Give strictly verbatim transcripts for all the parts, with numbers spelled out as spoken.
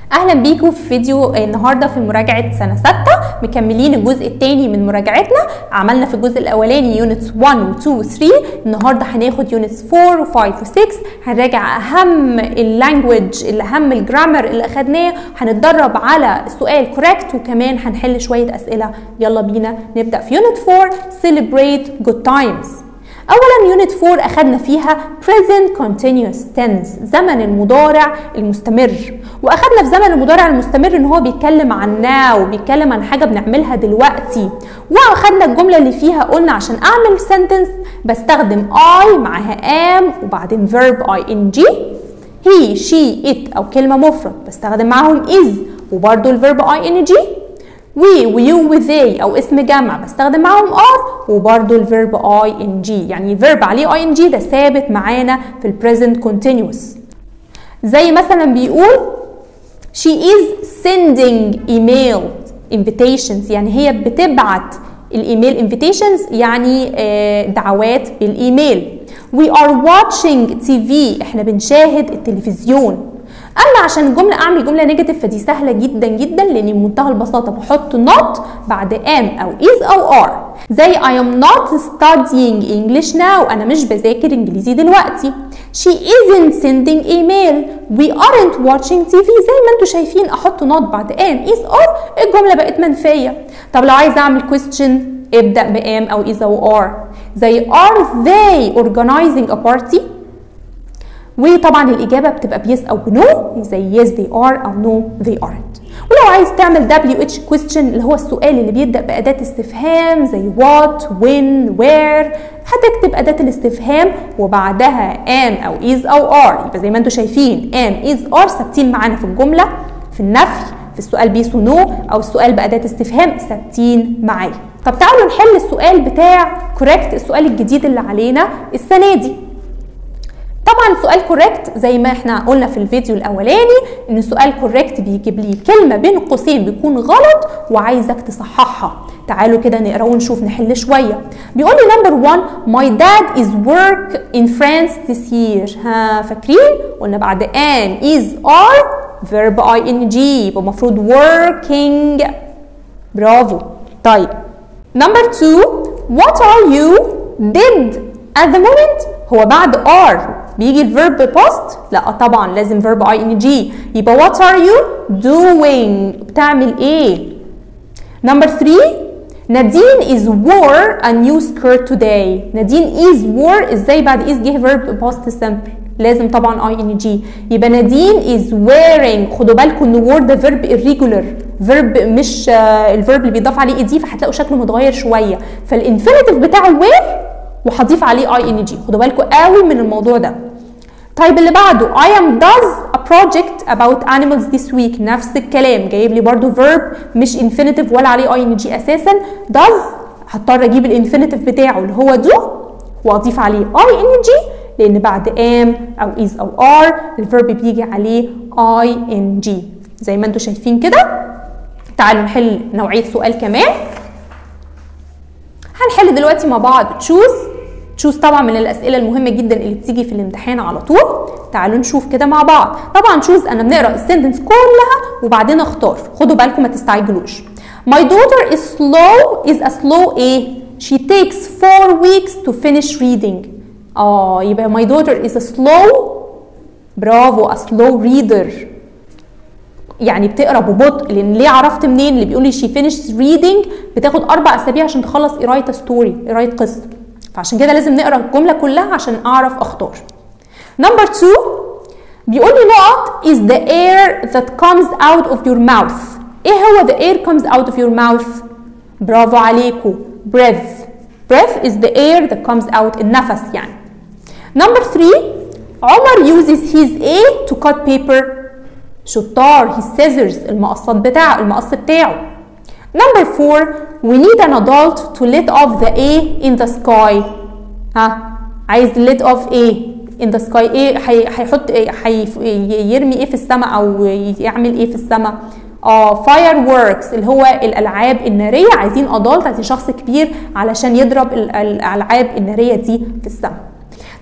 اهلا بيكم في فيديو النهارده في مراجعه سنه ستة. مكملين الجزء الثاني من مراجعتنا. عملنا في الجزء الاولاني يونتس واحد و اتنين و تلاتة. النهارده هناخد يونتس أربعة و خمسة و ستة. هنراجع اهم اللانجوج الاهم الجرامر اللي اخدناه. هنتدرب على السؤال كوريكت وكمان هنحل شويه اسئله. يلا بينا نبدا في يونت أربعة celebrate good times. اولا يونت أربعة اخدنا فيها present continuous tense زمن المضارع المستمر، واخدنا في زمن المضارع المستمر ان هو بيتكلم عن now، بيتكلم عن حاجه بنعملها دلوقتي. واخدنا الجمله اللي فيها قلنا عشان اعمل sentence بستخدم I معاها am وبعدين verb ing، he she it او كلمه مفرد بستخدم معاهم is وبرده الverb ing، we ويو وذي او اسم جمع بستخدم معاهم are وبرده الفيرب ing. يعني فيرب عليه ing ده ثابت معانا في البريزنت كونتينيوس. زي مثلا بيقول she is sending email invitations، يعني هي بتبعت الايميل invitations يعني دعوات بالايميل. we are watching تي في، احنا بنشاهد التلفزيون. اما عشان الجمله اعمل جمله نيجاتيف فدي سهله جدا جدا، لاني بمنتهى البساطه بحط not بعد am او is او are. زي I am not studying English now، انا مش بذاكر انجليزي دلوقتي. she isn't sending email، we aren't watching تي في. زي ما انتم شايفين احط not بعد am is or الجمله بقت منفيه. طب لو عايز اعمل question ابدا ب am او is او are. زي are they organizing a party، وطبعا الإجابة بتبقى بيس أو بنو، زي yes they are أو no they aren't. ولو عايز تعمل دبليو اتش question اللي هو السؤال اللي بيبدأ بأداة استفهام زي what when where، هتكتب أداة الاستفهام وبعدها am أو is أو are. يبقى زي ما انتم شايفين am is are ثابتين معانا في الجملة، في النفي في السؤال بيس ونو أو السؤال بأداة استفهام ثابتين معايا. طب تعالوا نحل السؤال بتاع correct، السؤال الجديد اللي علينا السنة دي. طبعا السؤال كوريكت زي ما احنا قلنا في الفيديو الاولاني ان السؤال كوريكت بيجيب لي كلمه بين قوسين بيكون غلط وعايزك تصححها. تعالوا كده نقرا ونشوف نحل شويه. بيقول لي نمبر واحد my dad is work in France this year. ها فاكرين قلنا بعد am is are verb ing، يبقى المفروض working. برافو. طيب نمبر اتنين what are you did at the moment، هو بعد are بيجي الفيرب بوست؟ لا طبعا لازم فيرب ing. يبقى what are you doing، بتعمل ايه؟ نمبر تلاتة نادين is wore a new skirt today. نادين is wore ازاي بعد is جه فيرب بوست سمبل؟ لازم طبعا ing. يبقى نادين is wearing. خدوا بالكم ان wore ده فيرب irregular، فيرب مش الفيرب اللي بيضاف عليه ed، فهتلاقوا شكله متغير شويه، فالانفينيتيف بتاعه wear وهضيف عليه ing. خدوا بالكم قوي من الموضوع ده. طيب اللي بعده I am does a project about animals this week. نفس الكلام جايب لي برضو verb مش infinitive ولا عليه ing اساسا. does هضطر اجيب الانفينيتيف بتاعه اللي هو do واضيف عليه ing، لان بعد am او is او are الفيرب بيجي عليه ing زي ما انتم شايفين كده. تعالوا نحل نوعيه سؤال كمان. هنحل دلوقتي مع بعض choose. choose طبعا من الاسئله المهمه جدا اللي بتيجي في الامتحان على طول. تعالوا نشوف كده مع بعض. طبعا choose انا بنقرا السنتنس كلها وبعدين اختار. خدوا بالكم ما تستعجلوش. my daughter is slow is a slow ايه؟ she takes four weeks to finish reading. اه يبقى my daughter is a slow، برافو، a slow reader، يعني بتقرا ببطء. لان ليه عرفت منين؟ اللي بيقول لي she finished reading بتاخد اربع اسابيع عشان تخلص قرايه ستوري، قرايه قصه، فعشان كده لازم نقرا الجمله كلها عشان اعرف اختار. نمبر اتنين بيقول لي نقط is the air that comes out of your mouth. ايه هو the air comes out of your mouth؟ برافو عليكم، breath. breath is the air that comes out، النفس يعني. نمبر تلاتة عمر uses his a to cut paper. شطار، his scissors المقصات بتاعه المقص بتاعه. نمبر أربعة we need an adult to let off the A in the sky. ها عايز let off A in the sky. ايه هيحط ايه؟ هيرمي ايه في السماء او يعمل ايه في السماء؟ اه fireworks اللي هو الالعاب الناريه. عايزين adult، عايزين شخص كبير علشان يضرب الالعاب الناريه دي في السماء.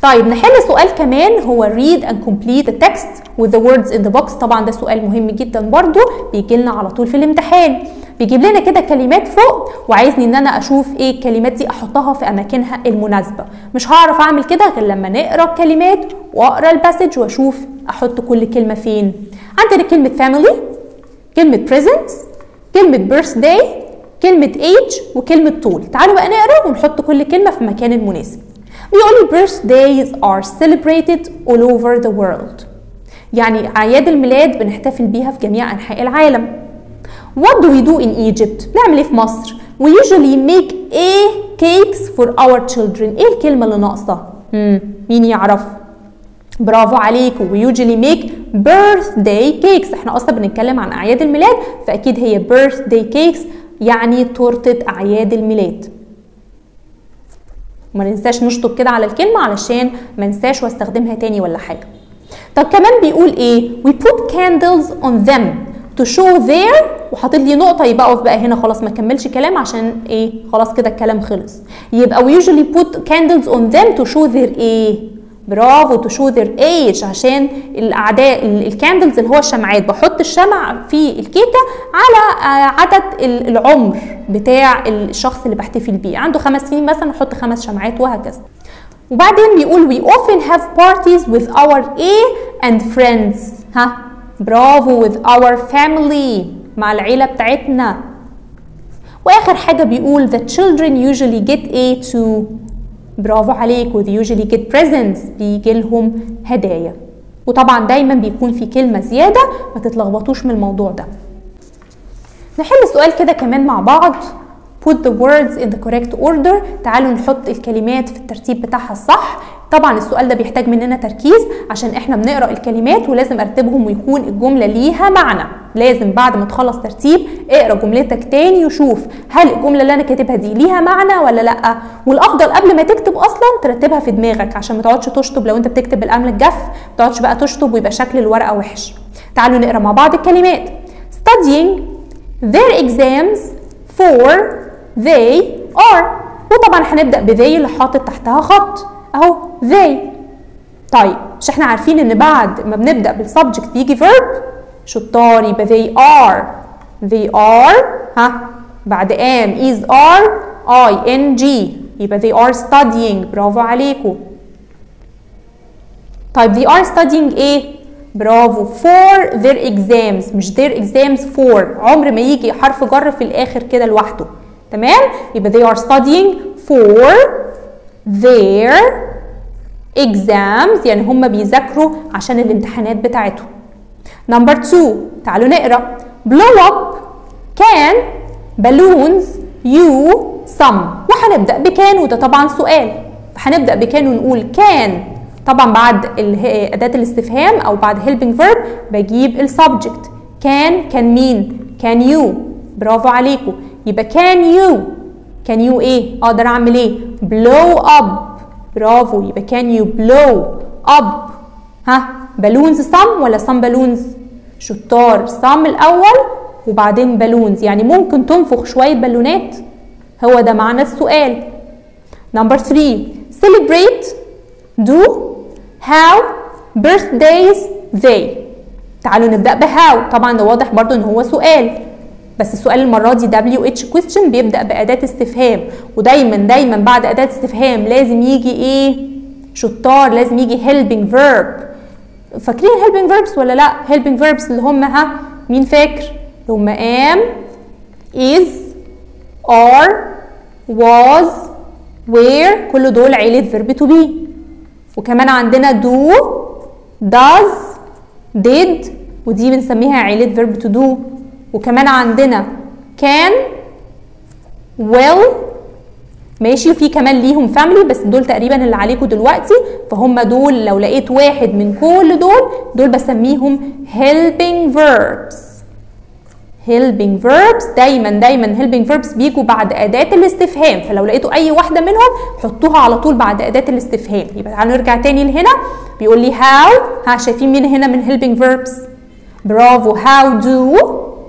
طيب نحل سؤال كمان هو read and complete the text with the words in the box. طبعا ده سؤال مهم جدا برضو بيجي لنا على طول في الامتحان، بيجيب لنا كده كلمات فوق وعايزني ان انا اشوف ايه الكلمات دي احطها في اماكنها المناسبه. مش هعرف اعمل كده غير لما نقرا الكلمات واقرا الباسج واشوف احط كل كلمه فين. عندنا كلمه family، كلمه presents، كلمه birthday، كلمه age، وكلمه طول. تعالوا بقى نقرا ونحط كل كلمه في مكان المناسب. بيقول لي birthdays are celebrated all over the world، يعني اعياد الميلاد بنحتفل بيها في جميع انحاء العالم. What do we do in Egypt؟ نعمل ايه في مصر؟ We usually make a cakes for our children. ايه الكلمة اللي ناقصة؟ مم. مين يعرف؟ برافو عليكم. We usually make birthday cakes. احنا اصلا بنتكلم عن اعياد الميلاد فاكيد هي birthday cakes يعني تورتة اعياد الميلاد. وما ننساش نشطب كده على الكلمة علشان ما ننساش واستخدمها تاني ولا حاجة. طب كمان بيقول ايه؟ We put candles on them to show their، وحاطط لي نقطة يبقى اقف بقى هنا خلاص ما كملش كلام عشان ايه؟ خلاص كده الكلام خلص. يبقى we usually put candles on them to show their ايه؟ برافو to show their age، عشان الاعداء الكاندلز اللي هو الشمعات، بحط الشمع في الكيكة على عدد العمر بتاع الشخص اللي بحتفل بيه. عنده خمس سنين مثلا احط خمس شمعات وهكذا. وبعدين بيقول we often have parties with our A and friends. ها برافو with our family مع العيلة بتاعتنا. واخر حاجة بيقول the children usually get A too. برافو عليك. و they usually get presents بيجي لهم هدايا. وطبعا دايما بيكون في كلمة زيادة ما تتلخبطوش من الموضوع ده. نحل سؤال كده كمان مع بعض. put the words in the correct order. تعالوا نحط الكلمات في الترتيب بتاعها الصح. طبعا السؤال ده بيحتاج مننا تركيز عشان احنا بنقرا الكلمات ولازم ارتبهم ويكون الجمله ليها معنى. لازم بعد ما تخلص ترتيب اقرا جملتك تاني وشوف هل الجمله اللي انا كاتبها دي ليها معنى ولا لا. والافضل قبل ما تكتب اصلا ترتبها في دماغك عشان ما تقعدش تشطب. لو انت بتكتب بالقلم الجاف ما تقعدش بقى تشطب ويبقى شكل الورقه وحش. تعالوا نقرا مع بعض الكلمات. studying their exams for they are. وطبعا هنبدا ب they اللي حاطط تحتها خط اهو they. طيب مش احنا عارفين ان بعد ما بنبدا بالسبجكت بيجي verb؟ شطار. يبقى they are they are ها بعد am is are ing يبقى they are studying. برافو عليكم. طيب they are studying ايه؟ برافو for their exams مش their exams for. عمر ما يجي حرف جر في الاخر كده لوحده. تمام؟ يبقى they are studying for their exams يعني هم بيذاكروا عشان الامتحانات بتاعتهم. نمبر two تعالوا نقرا. blow up can balloons you some. وهنبدا بكان وده طبعا سؤال فهنبدا بكان ونقول كان. طبعا بعد اداه الاستفهام او بعد helping verb بجيب السبجكت. كان كان مين؟ كان يو. برافو عليكم. يبقى كان يو كان يو ايه؟ اقدر اعمل ايه؟ blow up. برافو. يبقى كان يو blow up. ها بالونز some ولا some بالونز؟ شطار. some الاول وبعدين بالونز يعني ممكن تنفخ شويه بالونات. هو ده معنى السؤال. نمبر three celebrate do how birthdays they. تعالوا نبدا بهاو. طبعا ده واضح برضو ان هو سؤال بس السؤال المره دي دبليو اتش question بيبدا باداه استفهام ودايما دايما بعد اداه استفهام لازم يجي ايه؟ شطار. لازم يجي helping verb. فاكرين helping verbs ولا لا؟ helping verbs اللي هم ها مين فاكر؟ اللي هم am is are was were كل دول عيله verb to be. وكمان عندنا do does did ودي بنسميها عيله verb to do. وكمان عندنا can will ماشي. وفي كمان ليهم family بس دول تقريبا اللي عليكم دلوقتي فهم دول. لو لقيت واحد من كل دول دول بسميهم helping verbs. helping verbs دايما دايما helping verbs بيجوا بعد اداه الاستفهام فلو لقيتوا اي واحده منهم حطوها على طول بعد اداه الاستفهام. يبقى تعالوا نرجع تاني لهنا. بيقول لي how. ها شايفين مين هنا من helping verbs؟ برافو. how do.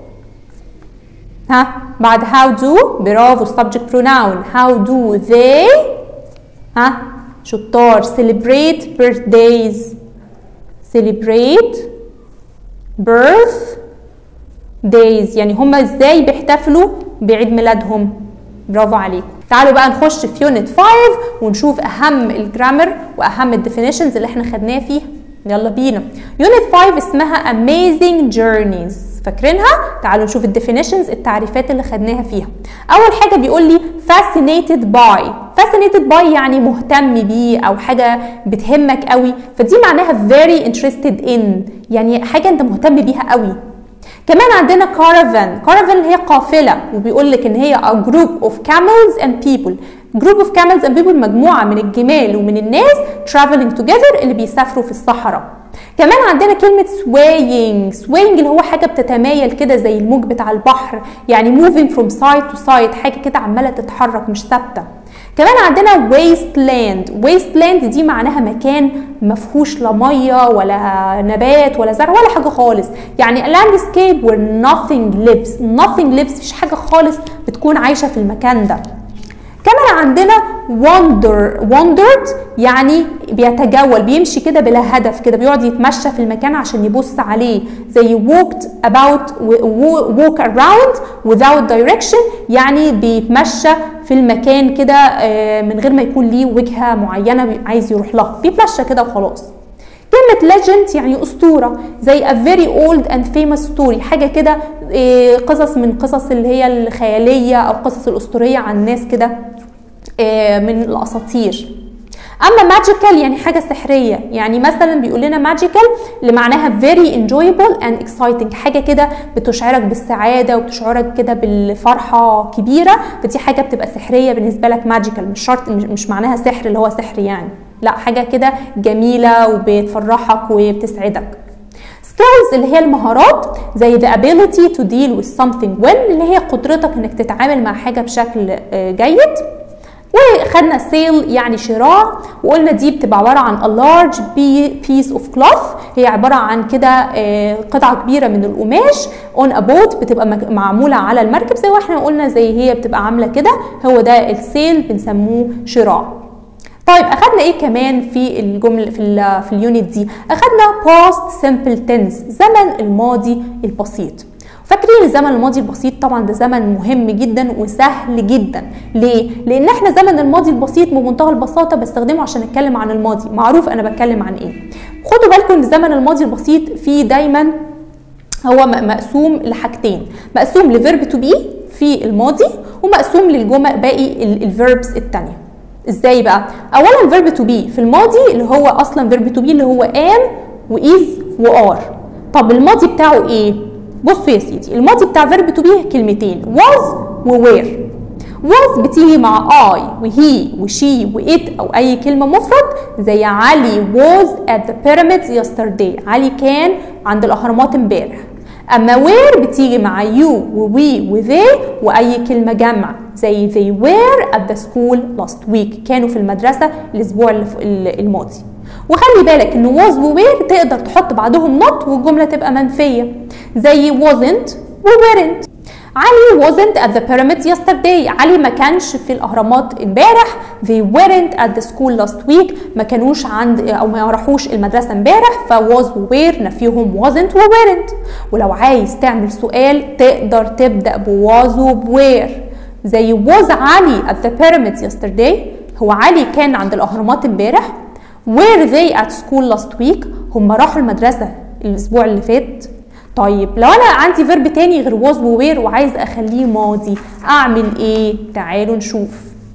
ها بعد how do برافو subject pronoun. how do they ها شطار. celebrate birthdays. celebrate birth days يعني هما ازاي بيحتفلوا بعيد ميلادهم. برافو عليكم. تعالوا بقى نخش في يونت خمسة ونشوف اهم الجرامر واهم الديفينيشنز اللي احنا خدناها فيها. يلا بينا. يونت خمسة اسمها amazing journeys، فاكرينها؟ تعالوا نشوف الديفينيشنز، التعريفات اللي خدناها فيها. اول حاجه بيقول لي fascinated by. fascinated by يعني مهتم بيه او حاجه بتهمك قوي، فدي معناها very interested in، يعني حاجه انت مهتم بيها قوي. كمان عندنا caravan. caravan اللي هي قافله، وبيقول لك ان هي a group of camels and people. group of camels and people مجموعه من الجمال ومن الناس traveling together اللي بيسافروا في الصحراء. كمان عندنا كلمة swaying. swaying اللي هو حاجة بتتمايل كده زي الموج بتاع البحر، يعني moving from side to side، حاجة كده عمالة تتحرك مش ثابتة. كمان عندنا wasteland. wasteland دي معناها مكان مفهوش لا مية ولا نبات ولا زرع ولا حاجة خالص، يعني landscape where nothing lives. nothing lives مفيش حاجة خالص بتكون عايشة في المكان ده. كمان عندنا wander. wandered يعني بيتجول، بيمشي كده بلا هدف، كده بيقعد يتمشى في المكان عشان يبص عليه، زي walked about walk around without direction يعني بيتمشى في المكان كده من غير ما يكون ليه وجهة معينة عايز يروح لها، بيتمشى كده وخلاص. كلمة legend يعني أسطورة، زي a very old and famous story، حاجة كده قصص من قصص اللي هي الخيالية أو قصص الأسطورية عن ناس كده من الأساطير. أما magical يعني حاجة سحرية، يعني مثلا بيقول لنا magical اللي معناها very enjoyable and exciting، حاجة كده بتشعرك بالسعادة وبتشعرك كده بالفرحة كبيرة، فدي حاجة بتبقى سحرية بالنسبة لك magical. مش شرط، مش معناها سحر اللي هو سحر يعني، لا، حاجة كده جميلة وبتفرحك وبتسعدك. skills اللي هي المهارات، زي the ability to deal with something well اللي هي قدرتك انك تتعامل مع حاجة بشكل جيد. وخدنا sale يعني شراء، وقلنا دي بتبقى عبارة عن a large piece of cloth، هي عبارة عن كده قطعة كبيرة من القماش on a boat بتبقى معمولة على المركب، زي ما احنا قلنا زي هي بتبقى عاملة كده، هو ده السيل بنسموه شراء. طيب اخدنا ايه كمان في الجمله في ال في اليونت دي؟ اخدنا past simple tense، زمن الماضي البسيط. فاكرين الزمن الماضي البسيط؟ طبعا ده زمن مهم جدا وسهل جدا. ليه؟ لان احنا زمن الماضي البسيط بمنتهى البساطه بستخدمه عشان اتكلم عن الماضي، معروف انا بتكلم عن ايه. خدوا بالكم الزمن الماضي البسيط فيه دايما هو مقسوم لحاجتين، مقسوم لفيرب تو بي في الماضي، ومقسوم للجمل باقي الفيربس الثانيه. ازاي بقى؟ اولا فيرب تو بي في الماضي اللي هو اصلا فيرب تو بي اللي هو ام وايز وار. طب الماضي بتاعه ايه؟ بصوا يا سيدي، الماضي بتاع فيرب تو بي كلمتين was ووير. was بتيجي مع I وهي وشي وإت او اي كلمه مفرد، زي علي was at the pyramids yesterday، علي كان عند الاهرامات امبارح. اما where بتيجي مع you ووي وذي واي كلمه جمع، زي they were at the school last week، كانوا في المدرسه الاسبوع الماضي. وخلي بالك ان was و were تقدر تحط بعدهم not والجمله تبقى منفيه، زي wasn't و weren't. علي wasn't at the pyramids yesterday، علي ما كانش في الاهرامات امبارح. they weren't at the school last week، ما كانوش عند او ما راحوش المدرسه امبارح، ف was و were نفيهم wasn't و weren't. ولو عايز تعمل سؤال تقدر تبدا ب was و ب were، زي was علي at the pyramids yesterday، هو علي كان عند الاهرامات امبارح. were they at school last week، هم راحوا المدرسه الاسبوع اللي فات. طيب لو انا عندي فيرب تاني غير was و were وعايز اخليه ماضي اعمل ايه؟ تعالوا نشوف.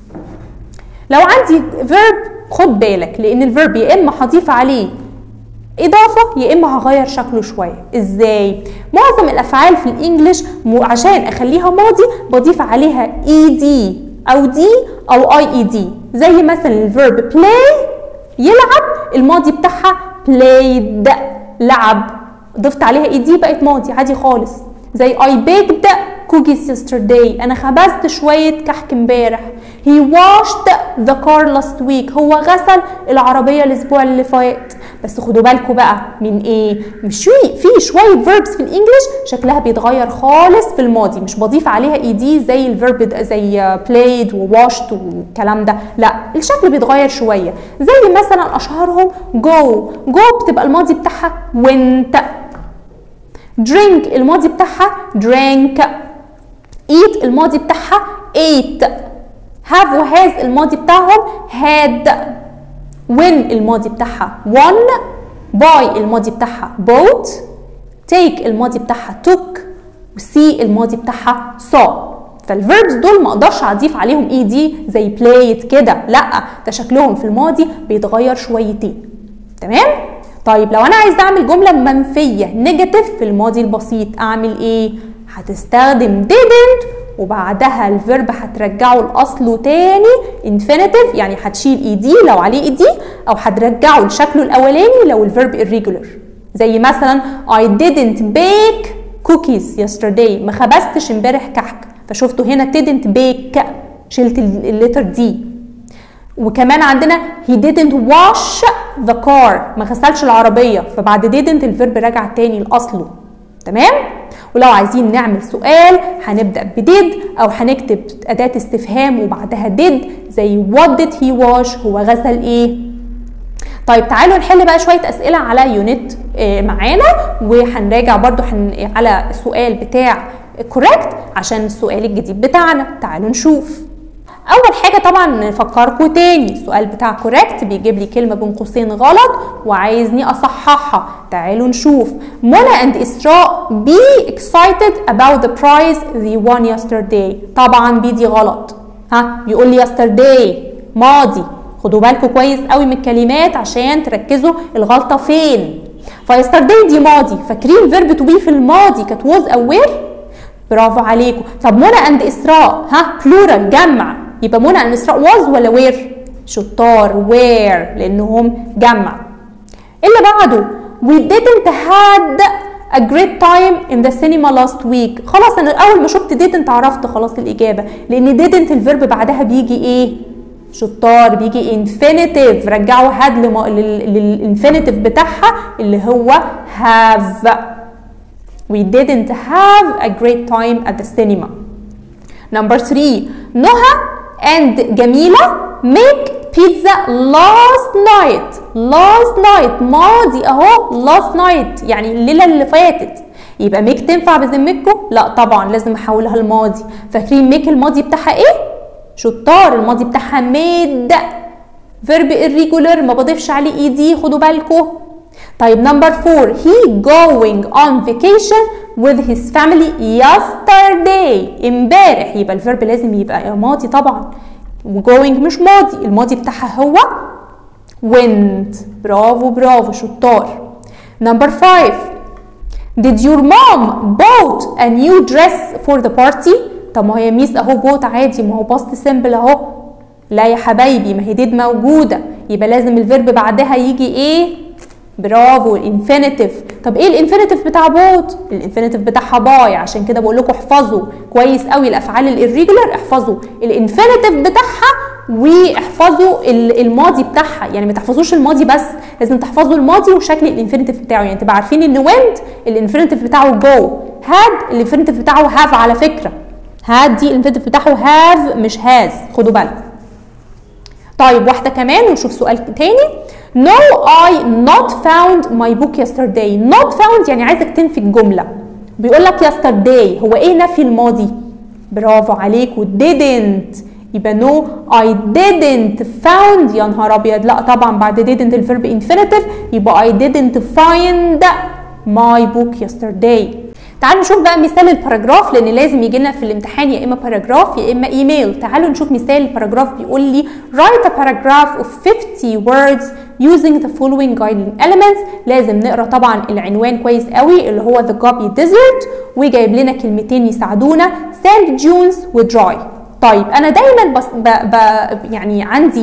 لو عندي فيرب خد بالك، لان الفيرب يا اما هضيف عليه اضافه يا اما هغير شكله شويه. ازاي؟ معظم الافعال في الانجليش عشان اخليها ماضي بضيف عليها اي دي او دي او اي اي دي، زي مثلا الفيرب play يلعب، الماضي بتاعها played لعب، ضفت عليها اي دي بقت ماضي عادي خالص. زي I baked cookies yesterday، انا خبزت شويه كحك امبارح. he washed the car last week، هو غسل العربيه الاسبوع اللي فات. بس خدوا بالكم بقى من ايه؟ مش في شويه فيربس في الانجليش شكلها بيتغير خالص في الماضي، مش بضيف عليها اي دي زي الفيرب زي played وwashed والكلام ده، لا الشكل بيتغير شويه. زي مثلا اشهرهم go go بتبقى الماضي بتاعها went. drink الماضي بتاعها drank. eat الماضي بتاعها ate. have و has الماضي بتاعهم had. win الماضي بتاعها won. buy الماضي بتاعها bought. take الماضي بتاعها took. see الماضي بتاعها saw. فالفيربس دول ما اقدرش اضيف عليهم اي دي زي played كده، لا ده شكلهم في الماضي بيتغير شويتين. تمام؟ طيب لو انا عايز اعمل جمله منفيه نيجاتيف في الماضي البسيط اعمل ايه؟ هتستخدم didn't وبعدها الفيرب هترجعه لاصله تاني infinitive، يعني هتشيل اي دي لو عليه اي دي، او هترجعه لشكله الاولاني لو الفيرب irregular. زي مثلا I didn't bake cookies yesterday، ما خبزتش امبارح كحك، فشفتوا هنا didn't bake شلت اللتر دي. وكمان عندنا he didn't wash the car، ما غسلش العربيه، فبعد didn't الفيرب رجع تاني لاصله. تمام؟ ولو عايزين نعمل سؤال هنبدا بديد او هنكتب اداه استفهام وبعدها did زي what did he wash، هو غسل ايه. طيب تعالوا نحل بقى شويه اسئله على يونت معانا، وهنراجع برضو حن على السؤال بتاع correct عشان السؤال الجديد بتاعنا. تعالوا نشوف. اول حاجه طبعا نفكركم تاني، السؤال بتاع correct بيجيب لي كلمه بين قوسين غلط وعايزني اصححها. تعالوا نشوف. منى and اسراء be excited about the prize they won yesterday. طبعا بي دي غلط، ها بيقول لي yesterday ماضي. خدوا بالكم كويس قوي من الكلمات عشان تركزوا الغلطه فين. فيسترداي دي ماضي، فاكرين فيرب تو بي في الماضي كانت was او were؟ برافو عليكم. طب منى and اسراء ها بلورال جمع، يبقى منى and اسراء was ولا were؟ شطار were لانهم جمع. اللي بعده we didn't had a great time in the cinema last week. خلاص انا اول ما شفت didn't عرفت خلاص الاجابه، لان didn't الفيرب بعدها بيجي ايه؟ شطار بيجي infinitive. رجعوا had للانفينيتيف بتاعها اللي هو have. We didn't have a great time at the cinema. Number three. Noha and جميلة make pizza last night. Last night ماضي اهو last night يعني الليلة اللي فاتت. يبقى make تنفع بذمتكم؟ لا طبعا لازم احولها الماضي. فاكرين make الماضي بتاعها ايه؟ شطار الماضي بتاعها made. verb irregular ما بضيفش عليه اي دي، خدوا بالكم. طيب نمبر فور he going on vacation with his family yesterday. امبارح يبقى الفيرب لازم يبقى ماضي طبعا، وgoing مش ماضي، الماضي بتاعها هو went. برافو برافو شطار. نمبر فايف did your mom bought a new dress for the party. طب ما هي ميس اهو بوت عادي، ما هو باست سيمبل اهو. لا يا حبايبي ما هي ديد موجوده، يبقى لازم الفيرب بعدها يجي ايه؟ برافو الانفينيتيف. طب ايه الانفينيتيف بتاع بوت؟ الانفينيتيف بتاعها باي، عشان كده بقول لكم احفظوا كويس قوي الافعال الirregular، احفظوا الانفينيتيف بتاعها واحفظوا الماضي بتاعها. يعني ما تحفظوش الماضي بس، لازم تحفظوا الماضي وشكل الانفينيتيف بتاعه. يعني تبقى عارفين ان went الانفينيتيف بتاعه go، had الانفينيتيف بتاعه have. على فكره had دي الانفينيتيف بتاعه have مش has، خدوا بالكم. طيب واحده كمان ونشوف سؤال تاني. No I not found my book yesterday. not found يعني عايزك تنفي الجمله. بيقول لك yesterday هو ايه نفي الماضي؟ برافو عليكم didn't. يبقى no I didn't found. يا نهار ابيض لا طبعا بعد didn't الفيرب infinitive، يبقى I didn't find my book yesterday. تعالوا نشوف بقى مثال الباراجراف، لان لازم يجي لنا في الامتحان يا اما باراجراف يا اما ايميل. تعالوا نشوف مثال الباراجراف. بيقول لي write a paragraph of fifty words using the following guiding elements. لازم نقرا طبعا العنوان كويس قوي اللي هو the Gobi Desert، وجايب لنا كلمتين يساعدونا sand dunes و dry. طيب انا دايما بس ب ب يعني عندي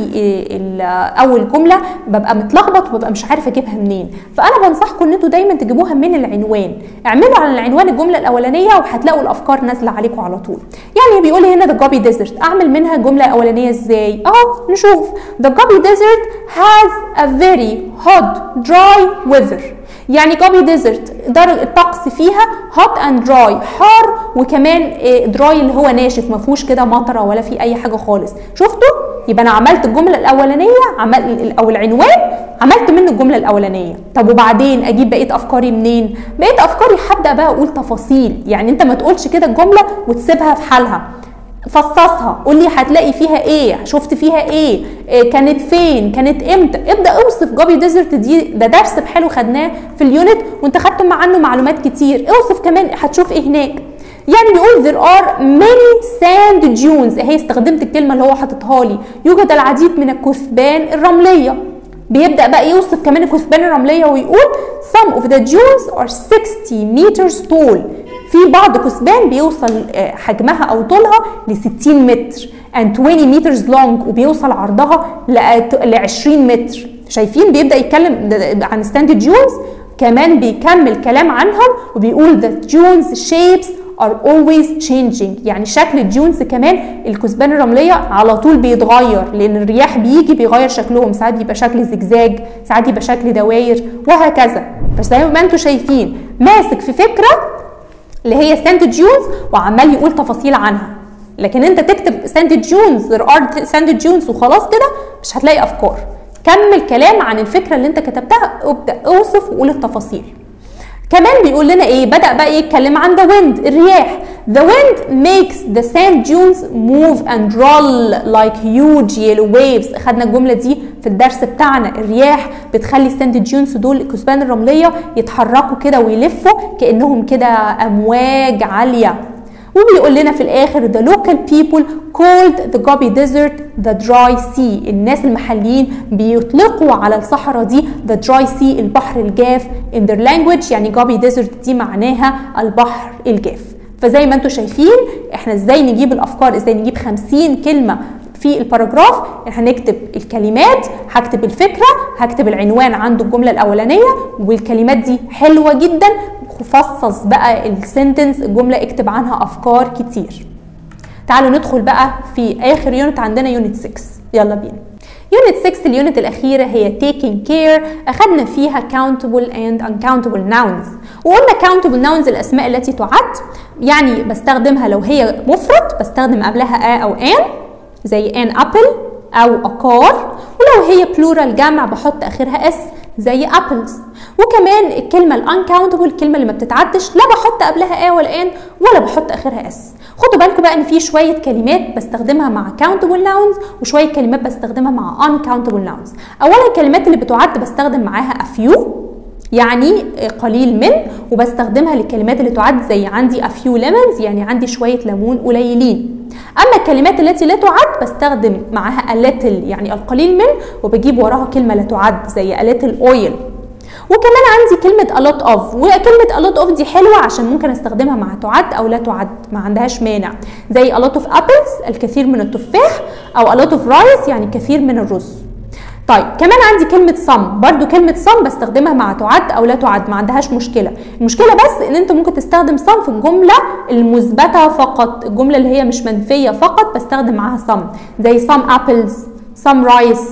اول جمله ببقى متلخبط وببقى مش عارفه اجيبها منين، فانا بنصحكم ان انتوا دايما تجيبوها من العنوان. اعملوا على العنوان الجمله الاولانيه وهتلاقوا الافكار نازله عليكم على طول. يعني بيقول لي هنا the Gobi Desert، اعمل منها الجمله الاولانيه ازاي؟ اهو نشوف. the Gobi Desert has a very hot dry weather. يعني Gobi Desert درجة الطقس فيها hot and dry، حار وكمان dry اللي هو ناشف، ما فيهوش كده مطره ولا في اي حاجه خالص. شفتوا؟ يبقى انا عملت الجمله الاولانيه عمل او العنوان عملت منه الجمله الاولانيه. طب وبعدين اجيب بقيه افكاري منين؟ بقيه افكاري هبدا بقى اقول تفاصيل. يعني انت ما تقولش كده الجمله وتسيبها في حالها، فصصها، قول لي هتلاقي فيها ايه، شفت فيها ايه، إيه كانت فين، كانت امتى. ابدا اوصف جوبي ديزرت دي، ده درس حلو خدناه في اليونت وانت خدت عنه معلومات كتير. اوصف كمان هتشوف ايه هناك. يعني بيقول there are many sand dunes، اهي استخدمت الكلمه اللي هو حاططها لي، يوجد العديد من الكثبان الرمليه. بيبدا بقى يوصف كمان الكثبان الرمليه ويقول some of the dunes are sixty meters tall، في بعض كثبان بيوصل حجمها او طولها ل ستين متر and twenty meters long، وبيوصل عرضها ل عشرين متر. شايفين بيبدا يتكلم عن ستاند ديونز، كمان بيكمل كلام عنهم وبيقول the dunes shapes are always changing، يعني شكل الديونز كمان الكثبان الرمليه على طول بيتغير، لان الرياح بيجي بيغير شكلهم، ساعات بيبقى شكل زجزاج، ساعات يبقى شكل دواير وهكذا. فزي ما انتم شايفين ماسك في فكره اللي هي ساند ديونز وعمال يقول تفاصيل عنها. لكن انت تكتب ساند ديونز there are ساند ديونز وخلاص كده مش هتلاقي افكار. كمل كلام عن الفكره اللي انت كتبتها، ابدا اوصف وقول التفاصيل. كمان بيقول لنا ايه، بدا بقى يتكلم عن the wind، الرياح. the wind makes the sand dunes move and roll like huge yellow waves. اخدنا الجمله دي في الدرس بتاعنا. الرياح بتخلي الساند ديونز دول الكثبان الرمليه يتحركوا كده ويلفوا كانهم كده امواج عاليه. وبيقول لنا في الاخر the local people called the Gobi Desert the dry sea، الناس المحليين بيطلقوا على الصحراء دي the dry sea، البحر الجاف in their language. يعني Gobi Desert دي معناها البحر الجاف. فزي ما انتم شايفين احنا ازاي نجيب الافكار، ازاي نجيب خمسين كلمه في الباراجراف. هنكتب الكلمات، هكتب الفكره، هكتب العنوان عنده الجمله الاولانيه، والكلمات دي حلوه جدا. فصص بقى السنتنس، الجمله اكتب عنها افكار كتير. تعالوا ندخل بقى في اخر يونت عندنا، يونت ستة. يلا بينا. يونت ستة اليونت الاخيره هي taking care. اخذنا فيها countable and uncountable nouns، وقلنا countable nouns الاسماء التي تعد، يعني بستخدمها لو هي مفرد بستخدم قبلها a او an، زي an apple او a car. ولو هي plural جمع بحط اخرها s زي apples. وكمان الكلمه الانكاونتبل الكلمه اللي ما بتتعدش لا بحط قبلها a ولا ان ولا بحط اخرها s. خدوا بالكم بقى ان في شويه كلمات بستخدمها مع countable nouns وشويه كلمات بستخدمها مع uncountable nouns. اولا الكلمات اللي بتعد بستخدم معاها a few، يعني قليل من، وبستخدمها للكلمات اللي تعد زي عندي a few lemons، يعني عندي شويه ليمون قليلين. اما الكلمات التي لا تعد بستخدم معاها a little، يعني القليل من، وبجيب وراها كلمه لا تعد زي a little oil. وكمان عندي كلمه a lot of، وكلمه a lot of دي حلوه عشان ممكن استخدمها مع تعد او لا تعد، ما عندهاش مانع، زي a lot of apples الكثير من التفاح، او a lot of rice يعني كثير من الرز. طيب كمان عندي كلمة some، برضو كلمة some بستخدمها مع تعد أو لا تعد، ما عندهاش مشكلة. المشكلة بس إن أنت ممكن تستخدم some في الجملة المثبتة فقط، الجملة اللي هي مش منفية فقط بستخدم معاها some، زي some apples some rice.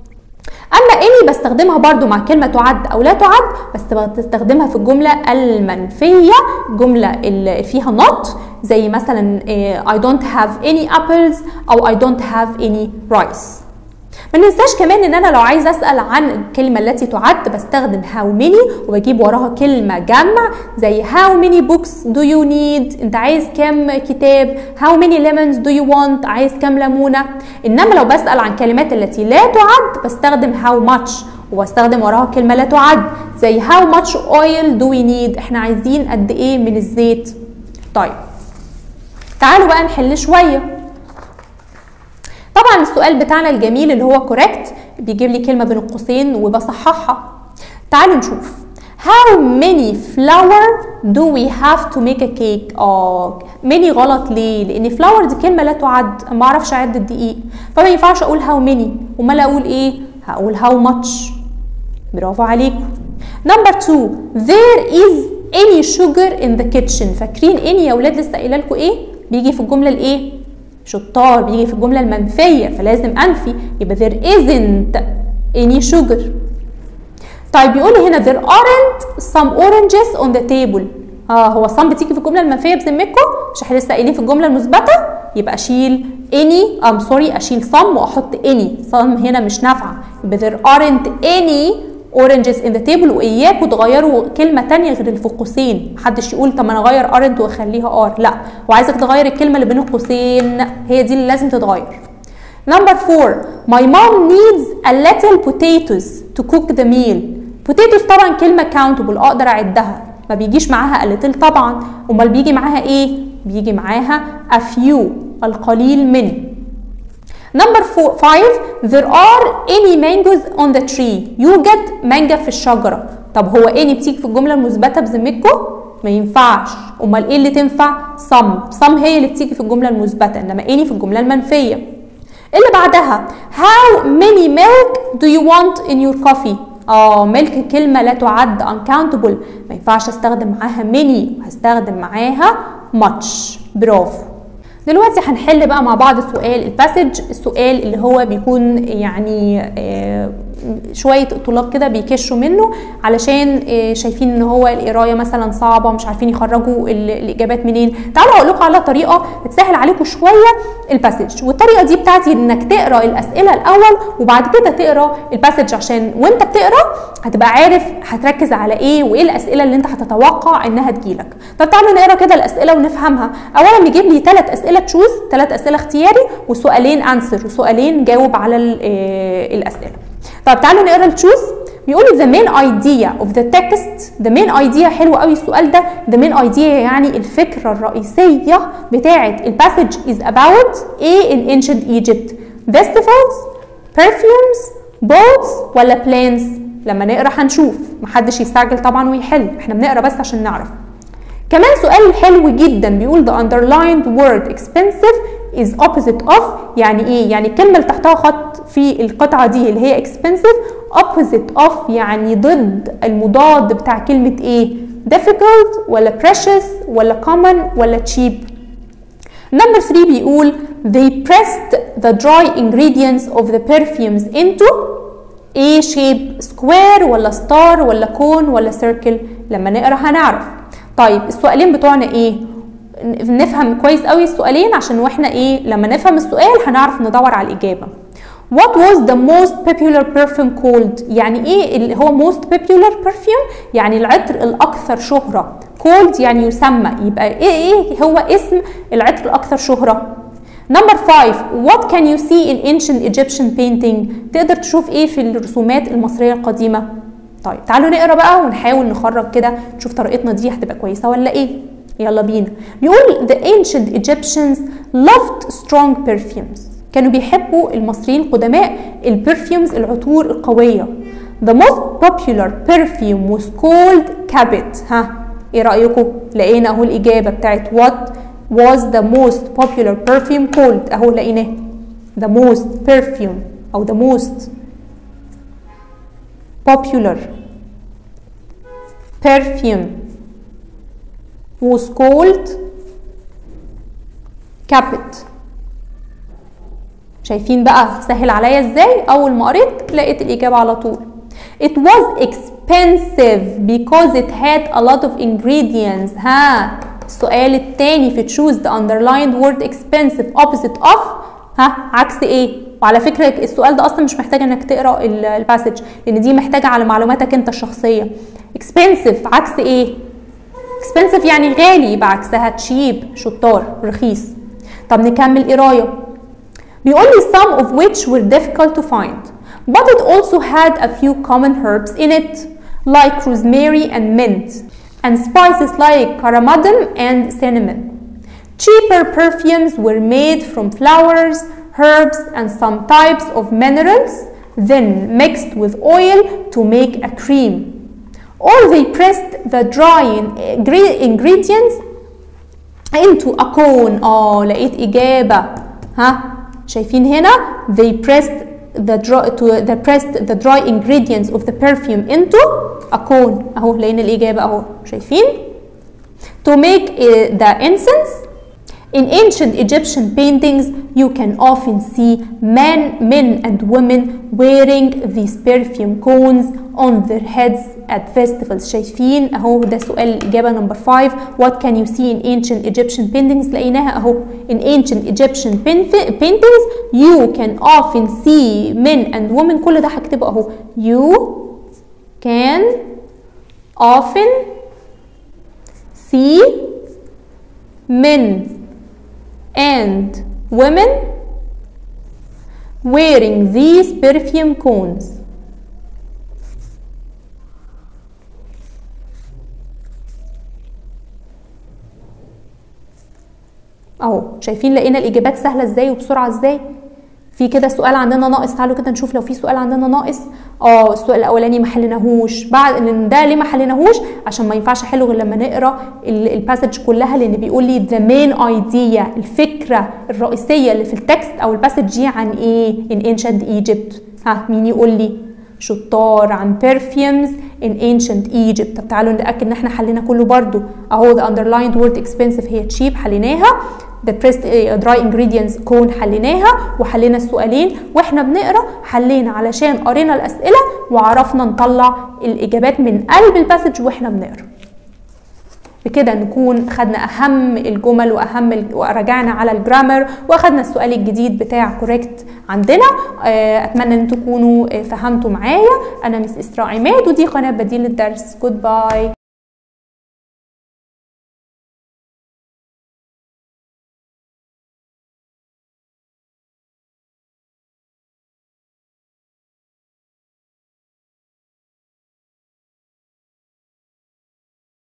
أما any بستخدمها برضو مع كلمة تعد أو لا تعد، بس بستخدمها في الجملة المنفية، الجملة اللي فيها not، زي مثلا I don't have any apples أو I don't have any rice. ما ننساش كمان ان انا لو عايز اسال عن الكلمه التي تعد بستخدم how many وبجيب وراها كلمه جمع زي how many books do you need، انت عايز كام كتاب، how many lemons do you want، عايز كام ليمونه. انما لو بسال عن كلمات التي لا تعد بستخدم how much وبستخدم وراها كلمه لا تعد زي how much oil do we need، احنا عايزين قد ايه من الزيت. طيب تعالوا بقى نحل شويه. طبعا السؤال بتاعنا الجميل اللي هو correct بيجيب لي كلمه بين القوسين وبصححها. تعالوا نشوف How many flour do we have to make a cake؟ اه many غلط ليه؟ لأن flour دي كلمة لا تعد، ما أعرفش أعد الدقيق، فما ينفعش أقول how many، أمال أقول إيه؟ هقول how much. برافو عليكم. Number two, there is any sugar in the kitchen. فاكرين any يا ولاد لسه قايله لكم إيه؟ بيجي في الجملة الإيه؟ شطار، بيجي في الجملة المنفية، فلازم أنفي، يبقى there isn't any sugar. طيب بيقول لي هنا there aren't some oranges on the table. اه هو some بتيجي في الجمله المنفيه بذمتكم؟ مش احنا لسه قايلين في الجمله المثبته؟ يبقى اشيل any ام سوري اشيل some واحط any. some هنا مش نافعه، يبقى there aren't any oranges in the table. واياكم تغيروا كلمه ثانيه غير اللي في القوسين، محدش يقول طب ما انا اغير aren't واخليها are، لا وعايزك تغير الكلمه اللي بين القوسين، هي دي اللي لازم تتغير. Number four, my mom needs a little potatoes to cook the meal. potatoes طبعا كلمة countable أقدر أعدها، ما بيجيش معاها a little طبعا، أمال بيجي معاها إيه؟ بيجي معاها a few القليل من. Number four, five, there are any mangoes on the tree. يوجد مانجا في الشجرة. طب هو any بتيجي في الجملة المثبتة بذمتكم؟ ما ينفعش، أمال إيه اللي تنفع؟ some. some هي اللي بتيجي في الجملة المثبتة، إنما any في الجملة المنفية. اللي بعدها how many milk do you want in your coffee؟ اه ملك كلمة لا تعد uncountable، ما ينفعش استخدم معاها many، هستخدم معاها much. برافو. دلوقتي هنحل بقى مع بعض سؤال الباسج، السؤال اللي هو بيكون يعني آه شويه طلاب كده بيكشوا منه علشان آه شايفين ان هو القرايه مثلا صعبه ومش عارفين يخرجوا الاجابات منين. تعالوا اقول لكم على طريقه بتسهل عليكم شويه الباسج، والطريقه دي بتاعتي انك تقرا الاسئله الاول وبعد كده تقرا الباسج، عشان وانت بتقرا هتبقى عارف هتركز على ايه وايه الاسئله اللي انت هتتوقع انها تجيلك. طب تعالوا نقرا كده الاسئله ونفهمها. اولا بيجيب لي ثلاث اسئله تشوز، ثلاث اسئله اختياري وسؤالين انسر وسؤالين جاوب على الاسئله. طب تعالوا نقرا التشوز. بيقول the main idea of the text. the main idea حلو قوي السؤال ده. the main idea يعني الفكره الرئيسيه بتاعه الباسج is about ايه in ancient Egypt؟ festivals, perfumes, boats ولا plants؟ لما نقرا هنشوف، محدش يستعجل طبعا ويحل، احنا بنقرا بس عشان نعرف. كمان سؤال حلو جدا بيقول the underlined word expensive is opposite of. يعني ايه؟ يعني الكلمه اللي تحتها خط في القطعه دي اللي هي expensive opposite of يعني ضد المضاد بتاع كلمه ايه؟ difficult ولا precious ولا common ولا cheap. number three بيقول they pressed the dry ingredients of the perfumes into a shape square ولا star ولا cone ولا circle. لما نقرا هنعرف. طيب السؤالين بتوعنا ايه؟ نفهم كويس قوي السؤالين عشان واحنا ايه لما نفهم السؤال هنعرف ندور على الاجابه. What was the most popular perfume called؟ يعني ايه اللي هو most popular perfume؟ يعني العطر الاكثر شهره. called يعني يسمى، يبقى ايه ايه هو اسم العطر الاكثر شهره؟ Number five, what can you see in ancient Egyptian painting؟ تقدر تشوف ايه في الرسومات المصريه القديمه؟ طيب تعالوا نقرا بقى ونحاول نخرج كده نشوف طريقتنا دي هتبقى كويسه ولا ايه. يلا بينا. بيقول the ancient Egyptians loved strong perfumes. كانوا بيحبوا المصريين القدماء البرفيومز العطور القويه. the most popular perfume was called Cabet. ها ايه رايكم؟ لقينا اهو الاجابه بتاعت what was the most popular perfume called. اهو لقيناه the most perfume او the most popular perfume was called Cabet. شايفين بقى سهل عليا ازاي؟ اول ما قريت لقيت الاجابه على طول. It was expensive because it had a lot of ingredients. ها السؤال الثاني في choose the underlined word expensive opposite of. ها عكس ايه؟ وعلى فكره السؤال ده اصلا مش محتاج انك تقرا الباسج لان دي محتاجه على معلوماتك انت الشخصيه. expensive عكس ايه؟ expensive يعني غالي، يبقى عكسها cheap شطار رخيص. طب نكمل قرايه. بيقول لي some of which were difficult to find but it also had a few common herbs in it like rosemary and mint and spices like cardamom and cinnamon. Cheaper perfumes were made from flowers, herbs and some types of minerals then mixed with oil to make a cream. or they pressed the dry ingredients into a cone. اه لقيت إجابة. ها شايفين هنا they pressed the dry to the pressed the dry ingredients of the perfume into a cone. اهو لقينا الإجابة اهو شايفين. To make uh, the incense. In ancient Egyptian paintings, you can often see men, men and women wearing these perfume cones on their heads at festivals. شايفين اهو ده سؤال الإجابة number five. What can you see in ancient Egyptian paintings؟ لقيناها اهو. In ancient Egyptian paintings, you can often see men and women. كل ده هكتبه اهو. You can often see men and women wearing these perfume cones. اهو شايفين لقينا الاجابات سهله ازاي وبسرعه ازاي. في كده سؤال عندنا ناقص، تعالوا كده نشوف لو في سؤال عندنا ناقص. اه السؤال الاولاني ما حليناهوش. بعد ان ده ليه ما حليناهوش؟ عشان ما ينفعش احله غير لما نقرا الباسج كلها، لان بيقول لي the main idea الفكره الرئيسيه اللي في التكست او الباسج دي عن ايه in ancient Egypt. ها مين يقول لي؟ شطار. عن perfumes in ancient Egypt. طب تعالوا نتاكد ان احنا حلينا كله برضو اهو. the underlined word expensive هي cheap حليناها. the pressed dry ingredients cone حليناها، وحلينا السؤالين واحنا بنقرا حلينا علشان قرينا الاسئله وعرفنا نطلع الاجابات من قلب الباسج واحنا بنقرا. بكده نكون خدنا اهم الجمل واهم ال... ورجعنا على الجرامر واخدنا السؤال الجديد بتاع كوريكت عندنا. اتمنى ان تكونوا فهمتوا معايا. انا مس اسراء عماد ودي قناه بديل الدرس. جود باي.